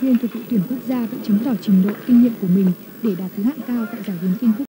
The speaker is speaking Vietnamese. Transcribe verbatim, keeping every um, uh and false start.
viên thuộc đội tuyển quốc gia tự chứng tỏ trình độ kinh nghiệm của mình để đạt thứ hạng cao tại giải điền kinh quốc